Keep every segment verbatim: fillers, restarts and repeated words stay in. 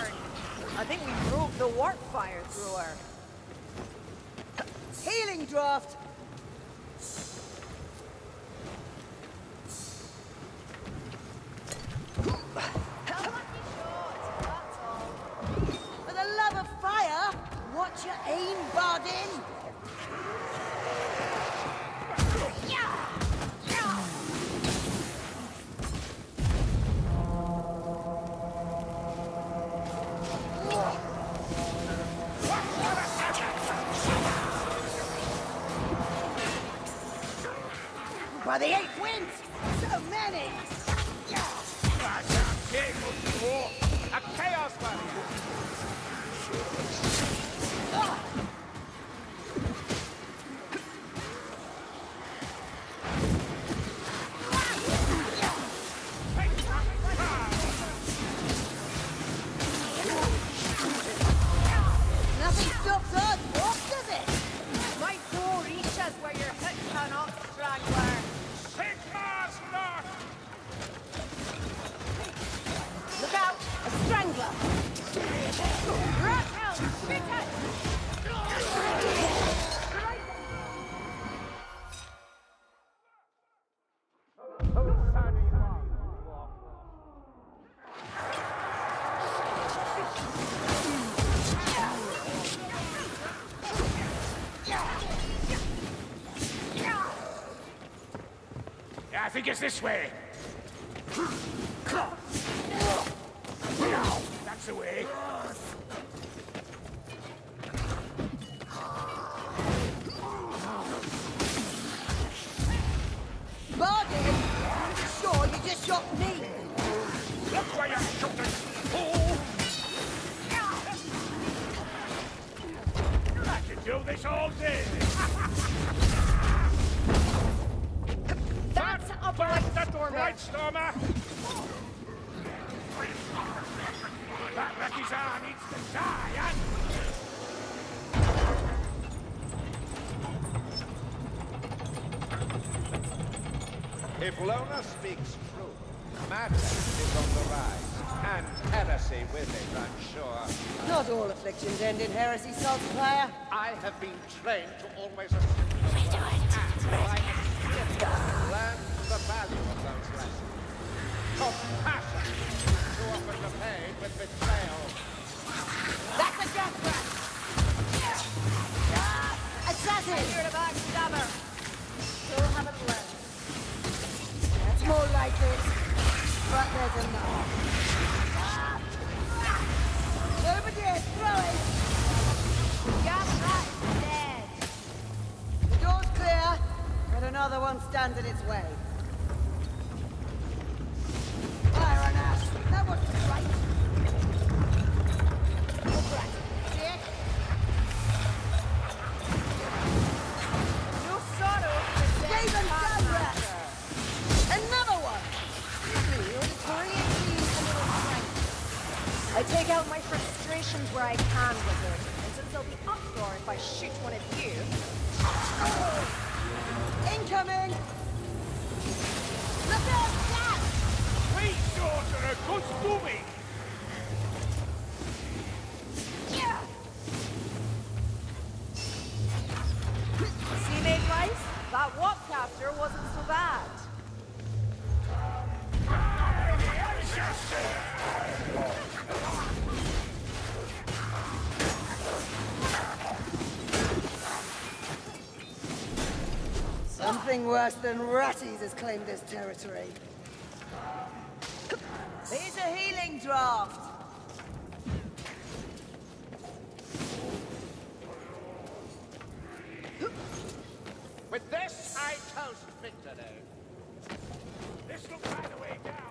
burn. I think we broke the warp fire thrower. Healing draft! For the love of fire, watch your aim, Bardin! By the eight winds! So many! I can't take more. A chaos barrier! Nothing stops us, what does it? My door reaches where your hit cannot, Strangler. Sigmar's North! Look out! A strangler! Rat out! Spit it! Yeah, I think it's this way. That's the way. Bardin! Sure, you just shot me! Look where you're shooting! Fool! I could do this all day! That's a bright stormer! Right, Stormer! That Rekizar needs to die, and... If Lona speaks true, madness is on the rise, and heresy with it, I'm sure. Not all afflictions end in heresy, salt player. I have been trained to always assume the worst, and by experience, learn the value of those lessons. Compassion, too often repaid with betrayal. That's a death trap! Assassin! You're a backstabber. Still haven't learned. That's more like it. But there's enough. Over there, throw it! Got that dead. The door's clear, but another one stands in its way. Fire on us! That wasn't right! Look right. See it? No sorrow for the dead Raven Pathmaster. Another one! Really, you're notoriously a little strength. I take out my frustrations where I can, wizard. And since they'll be uproar if I shoot one of you... Incoming! Look out, Jack! Please, daughter, a good movie! Yeah! See, mate Rice? That Warpcaster wasn't so bad. Something worse than ratties has claimed this territory. Here's a healing draft. With this, I toast victory. This looks like the way down.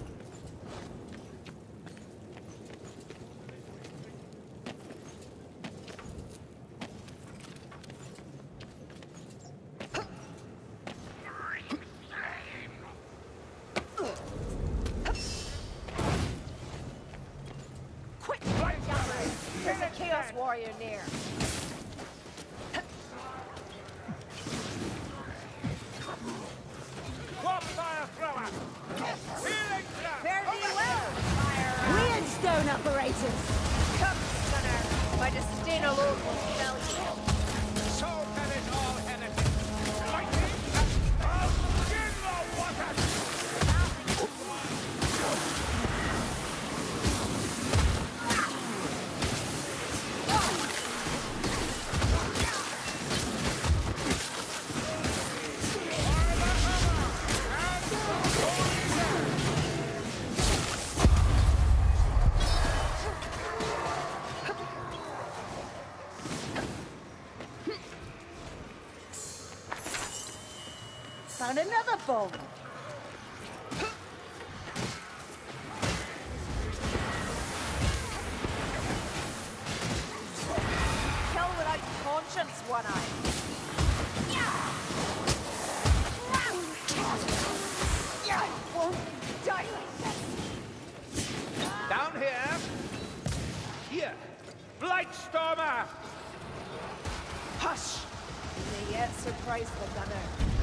Quick, Gathering! There's a Chaos Warrior near. Warp fire thrower! Healing trap! Fare thee well, fire! Windstone Engine operators! Come, Gunner. My disdain alone will fail you. So can it all, Hennessy. Lightning and all in the water! Found another bomb! Kill without conscience, One-Eye. I won't die like this. Down here. Here. Blightstormer! Hush! You may yet surprise the Gunner.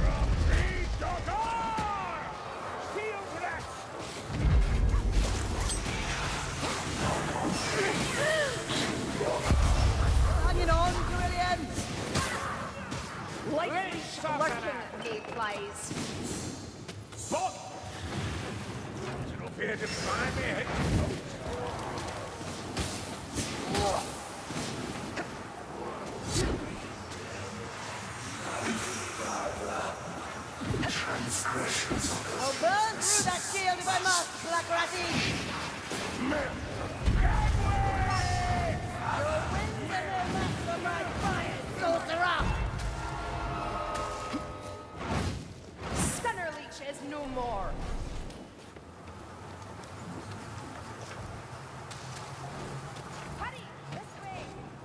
Steel breath! Hanging on, Brilliant! Lightning Raise up, lurking Gunner. at mayflies. Bob! No fear to find me. I'll burn through that shield if I must, Black Ratty! Your winds are no match for my fire, sorcerer! Stunner Leech is no more. Hurry, this way.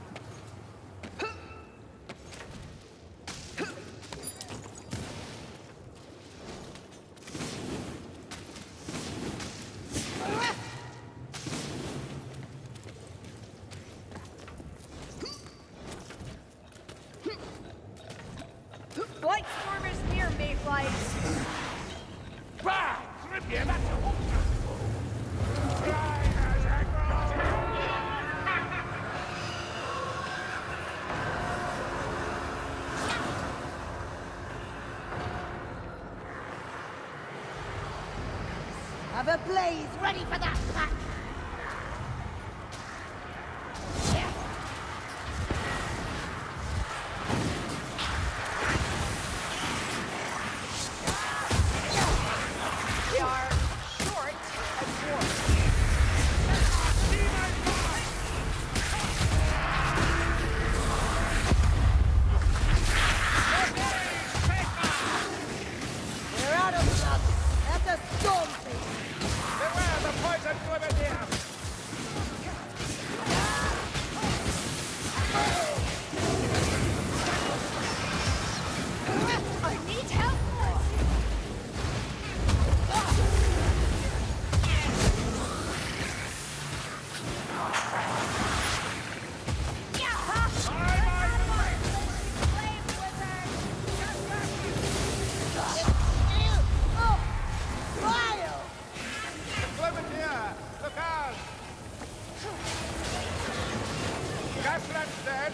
Blightstormer's near, mayflies. Bah! Grip you, that's a hook. Try as I Have a blaze ready for that pack! They are short and dwarf. We're out of blood! That's a storm thing! Beware the poison grenadier! I need help. Oh! Fire! Grenadier! Look out! Gasland's dead!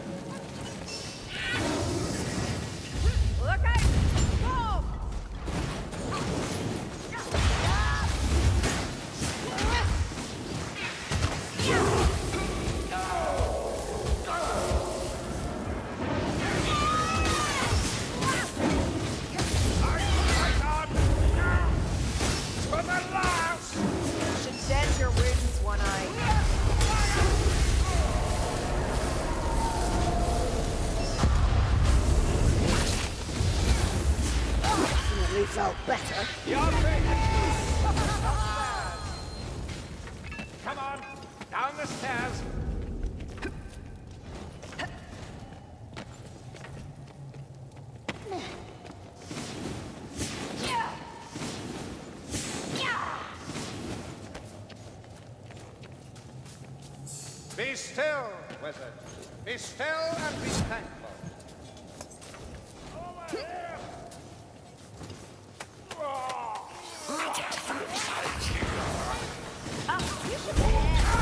Look out! Boom! For the last! Should send your wounds, One-Eye. Definitely felt better. Your thing! Come on, down the stairs. Be still, wizard. Be still and be thankful. Over here! Oh, you should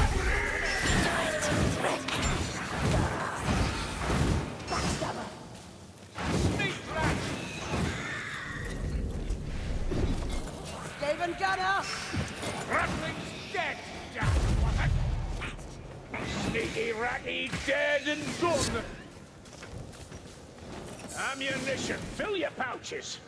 Sneaky, ratty, dead and done. Ammunition, fill your pouches.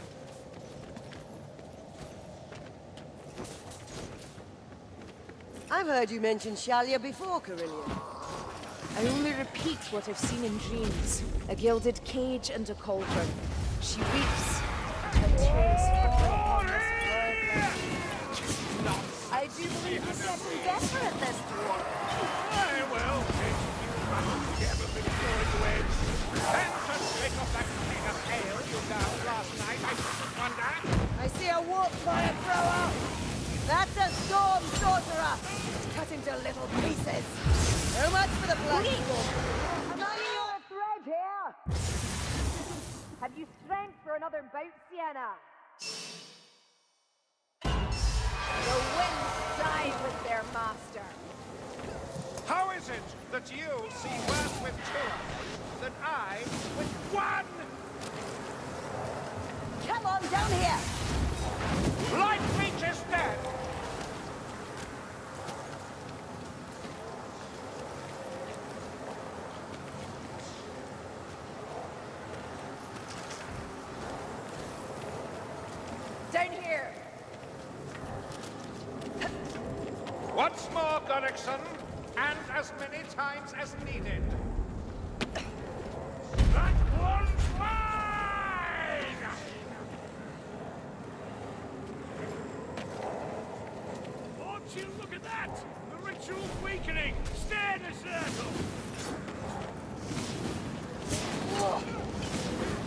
I've heard you mention Shalia before, Carillion. I only repeat what I've seen in dreams. A gilded cage and a cauldron. She weeps, and her tears trickle upon this world. I do believe you're getting better at this, dwarf. Aye, well, it's you must never been going away. And to drink off that thing of ale you down last night, I shouldn't wonder. I see a warp fire thrower! That's a storm sorcerer! Cut into little pieces! So much for the blood! Am I your thread here? Have you strength for another bout, Sienna? The winds died with their master. How is it that you see worse with two than I with one? Come on, down here! Life reaches dead! Down here! Once more, Gorickson, and as many times as needed. That one's mine! Won't you look at that? The ritual's weakening! Stay in a circle!